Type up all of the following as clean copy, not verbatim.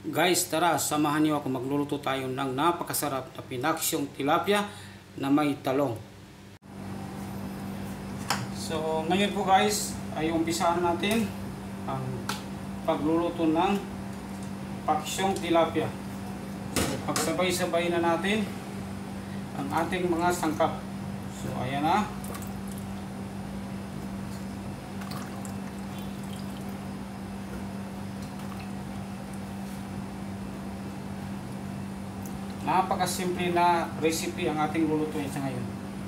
Guys, tara, samahan niyo ako. Magluluto tayo ng napakasarap na pinaksyong tilapia na may talong. So, ngayon po guys, ay umpisahan natin ang pagluluto ng paksyong tilapia. So, pagsabay-sabay na natin ang ating mga sangkap. So, ayan na. Napakasimple na recipe ang ating lulutuin sa ngayon.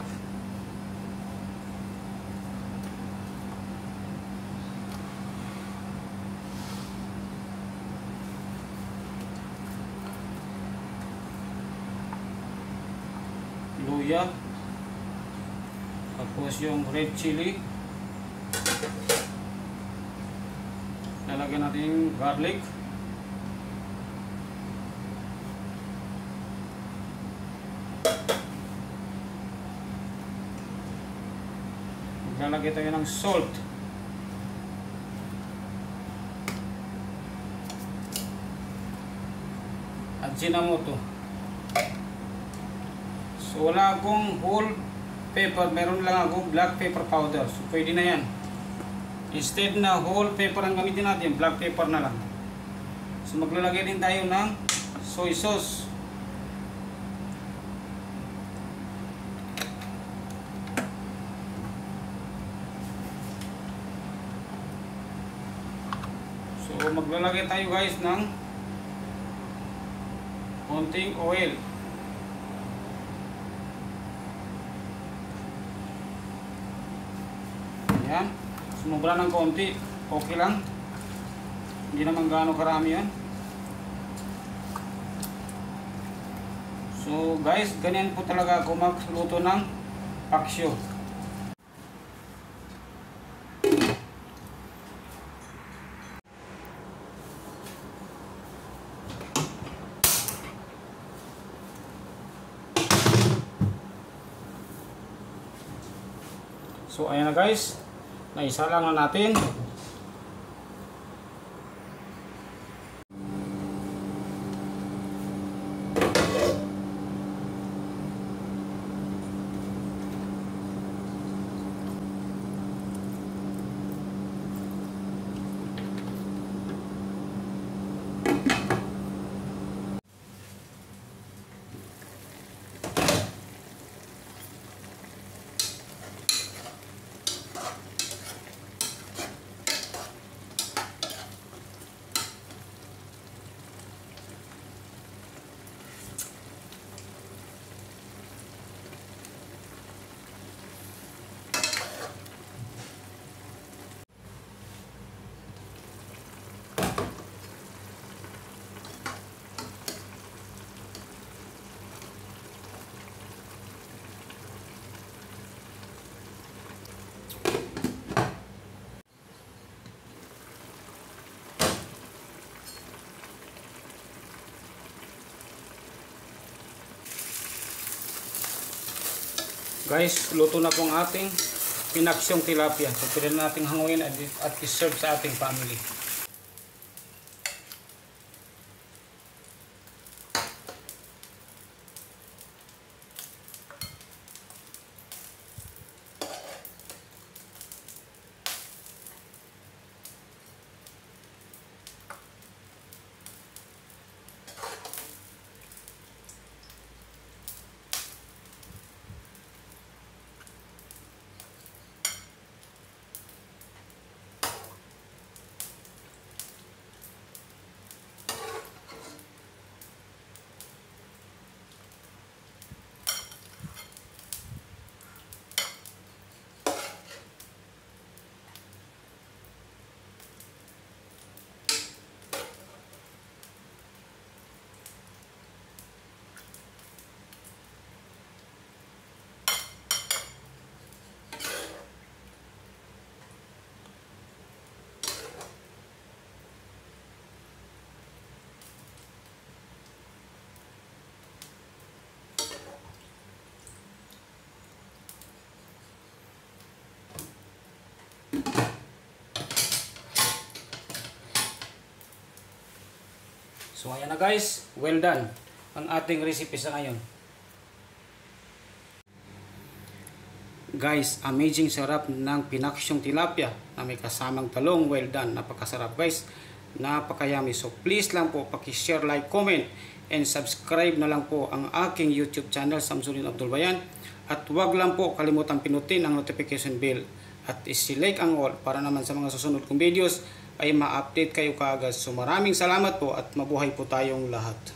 Luya, tapos yung red chili, lalagyan natin yung garlic, lalagyan tayo ng salt, at Ajinomoto. So wala akong whole pepper, meron lang ako black pepper powder. So pwede na yan. Instead na whole pepper ang gamitin natin, black pepper na lang. So maglalagay din tayo ng soy sauce. So maglalagay tayo guys ng konting oil. Yan. Sumubra ng konti, okay lang. Hindi naman gaano karami yan. So guys, ganyan po talaga ako magluto ng paksyo. So ayan na guys, naisalang na natin. Guys, luto na pong ating pinaksyong tilapia. So, pwede na nating hanguin at i-serve sa ating family. So ayan na guys, well done ang ating recipe sa ngayon. Guys, amazing sarap ng pinaksyong tilapia na may kasamang talong. Well done, napakasarap guys, napakayami. So please lang po paki-share, like, comment, and subscribe na lang po ang aking YouTube channel, Samsudin Abdul Bayan. At huwag lang po kalimutan pinutin ang notification bell at i-select ang all para naman sa mga susunod kong videos ay ma-update kayo kaagad. So maraming salamat po at mabuhay po tayong lahat.